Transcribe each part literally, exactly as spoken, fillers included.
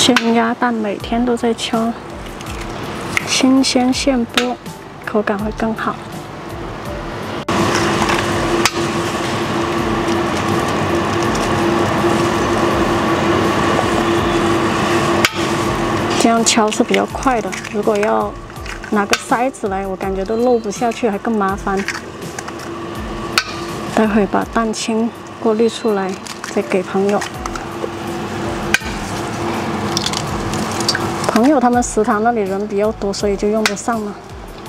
鲜鸭蛋每天都在敲，新鲜现剥，口感会更好。这样敲是比较快的，如果要拿个筛子来，我感觉都漏不下去，还更麻烦。待会把蛋清过滤出来，再给朋友。朋友他们食堂那里人比较多，所以就用得上了。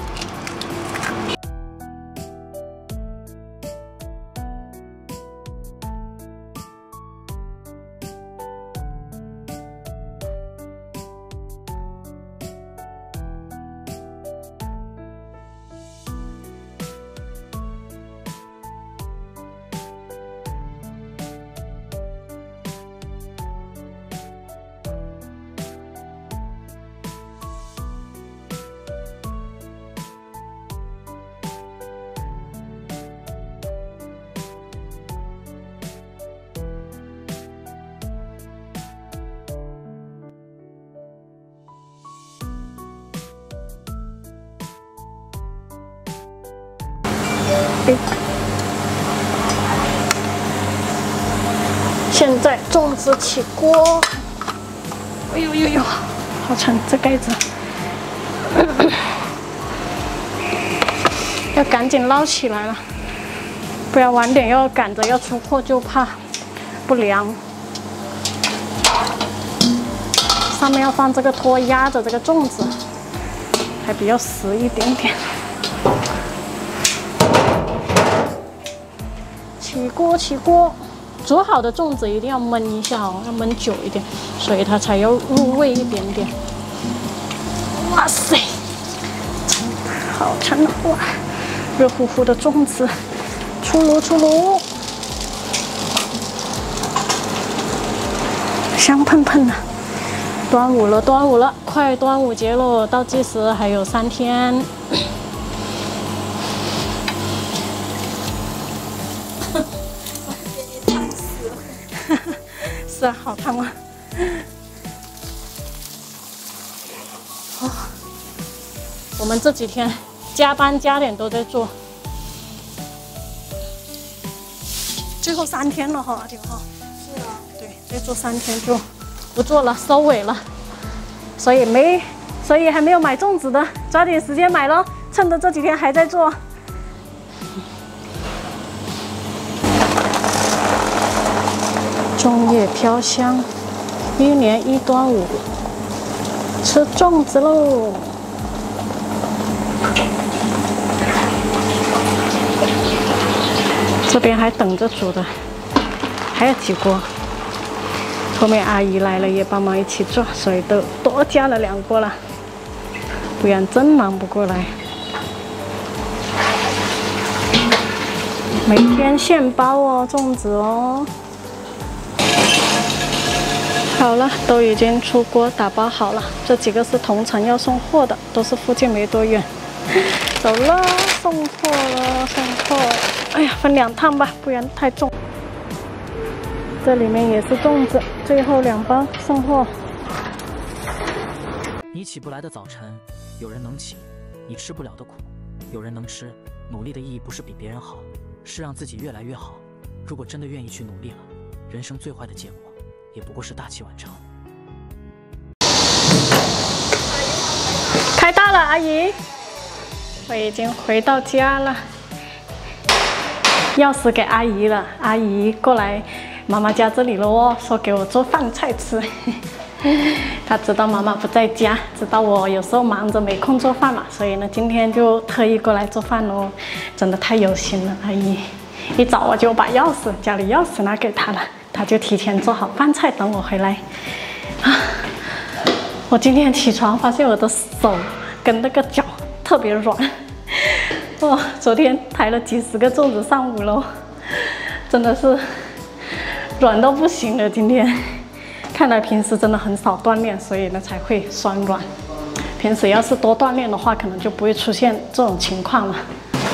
现在粽子起锅，哎呦呦呦，好沉，这盖子要赶紧捞起来了，不然晚点要赶着要出货，就怕不凉。上面要放这个托压着这个粽子，还比较实一点点。起锅，起锅！煮好的粽子一定要焖一下哦，要焖久一点，所以它才要入味一点点。哇塞，真的好沉哇！热乎乎的粽子，出炉出炉，香喷喷的。端午了，端午了，快端午节喽！倒计时还有三天。是啊，好烫啊！哦，我们这几天加班加点都在做，最后三天了哈，挺好。是啊，对，再做三天就不做了，收尾了。所以没，所以还没有买粽子的，抓紧时间买咯，趁着这几天还在做。粽叶飘香，一年一端午，吃粽子喽！这边还等着煮的，还有几锅。后面阿姨来了也帮忙一起做，所以都多加了两锅了，不然真忙不过来。每天现包哦，粽子哦。好了，都已经出锅打包好了。这几个是同城要送货的，都是附近没多远。走了，送货了，送货。哎呀，分两趟吧，不然太重。这里面也是粽子，最后两包送货。 你起不来的早晨，有人能起；你吃不了的苦，有人能吃。努力的意义不是比别人好，是让自己越来越好。如果真的愿意去努力了，人生最坏的结果。也不过是大器晚成。 开大了，阿姨，我已经回到家了，钥匙给阿姨了。阿姨过来妈妈家这里了哦，说给我做饭菜吃。她知道妈妈不在家，知道我有时候忙着没空做饭嘛，所以呢，今天就特意过来做饭哦。真的太有心了，阿姨。一早我就把钥匙家里钥匙拿给她了。他就提前做好饭菜等我回来啊！我今天起床发现我的手跟那个脚特别软，哦，昨天抬了几十个粽子上午喽，真的是软到不行了。今天看来平时真的很少锻炼，所以呢才会酸软。平时要是多锻炼的话，可能就不会出现这种情况了。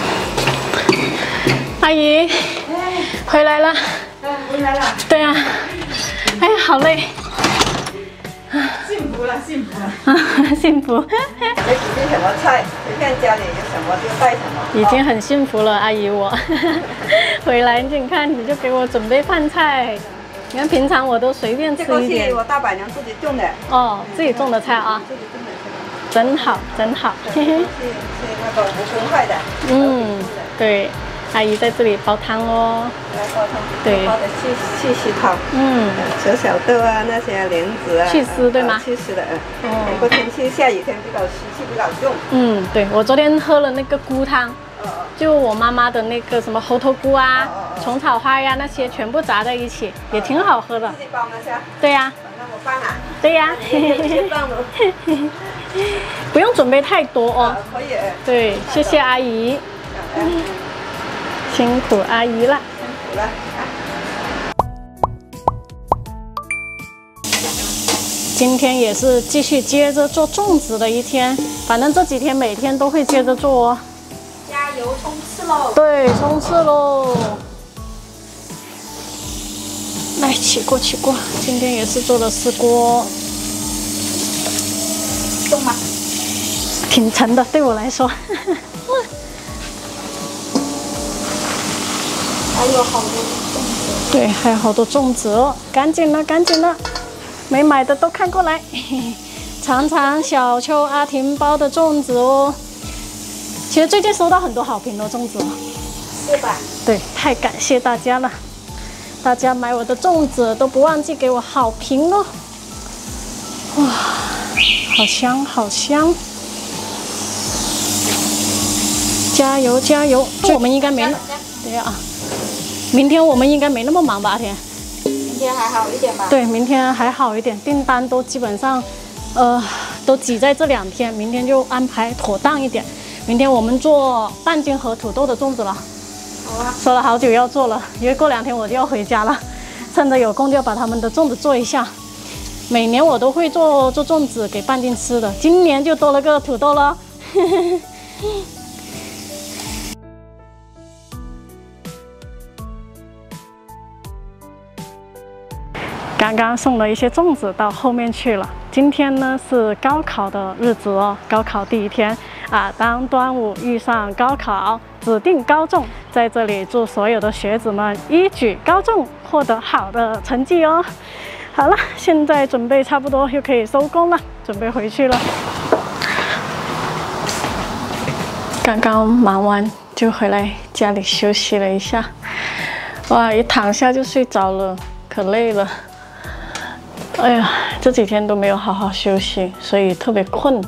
阿姨，回来了。 哎，回来了。 对啊，哎呀，好累。啊， 福了，幸福了， 幸福。 没准备什么菜，随便家里有什么就带什么。 已经很幸福了，阿姨我。回来你看，你就给我准备饭菜。你看平常我都随便吃一点。 这个是我大板娘自己种的。 哦，自己种的菜啊。 自己种的菜。 真好，真好。 是是那个无公害的。 嗯，对。阿姨在这里煲汤哦， 来煲汤， 对， 煲的去去丝汤，嗯，小小豆啊，那些莲子啊， 去丝对吗？ 去丝的，嗯，不过天气下雨天比较湿气比较重。嗯， 对，我昨天喝了那个菇汤，就我妈妈的那个什么猴头菇啊、虫草花呀那些全部炸在一起，也挺好喝的。 自己煲那些？ 对呀。 那我放啊？ 对呀。 放了。 不用准备太多哦。 可以。 对，谢谢阿姨。辛苦阿姨了， 辛苦了。 今天也是继续接着做粽子的一天，反正这几天每天都会接着做哦。 加油冲刺喽！ 对，冲刺喽！来，起锅起锅，今天也是做的丝锅。 重吗？ 挺沉的，对我来说。 还有好多粽子， 对，还有好多粽子哦，赶紧了，赶紧了，没买的都看过来，尝尝小秋阿婷包的粽子哦。其实最近收到很多好评的粽子哦， 是吧？ 对，太感谢大家了，大家买我的粽子都不忘记给我好评哦。哇，好香，好香！加油，加油！我们应该没那，对呀。明天我们应该没那么忙吧，阿田？ 明天还好一点吧？ 对，明天还好一点，订单都基本上，呃，都挤在这两天，明天就安排妥当一点。明天我们做半斤和土豆的粽子了。 好啊。 说了好久要做了，因为过两天我就要回家了，趁着有空就要把他们的粽子做一下。每年我都会做做粽子给半斤吃的，今年就多了个土豆了。刚刚送了一些粽子到后面去了。今天呢是高考的日子哦，高考第一天啊，当端午遇上高考，指定高中，在这里祝所有的学子们一举高中，获得好的成绩哦。好了，现在准备差不多又可以收工了，准备回去了。刚刚忙完就回来家里休息了一下，哇，一躺下就睡着了，可累了。哎呀，这几天都没有好好休息，所以特别困。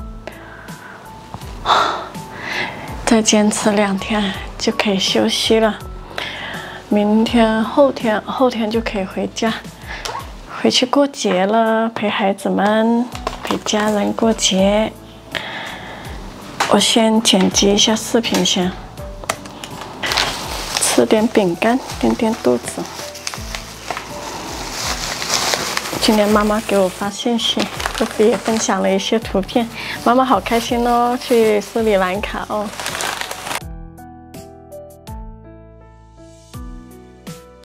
再坚持两天就可以休息了。明天、后天、后天就可以回家，回去过节了，陪孩子们、陪家人过节。我先剪辑一下视频先，吃点饼干垫垫肚子。今天妈妈给我发信息，隔壁也分享了一些图片，妈妈好开心哦，去斯里兰卡哦，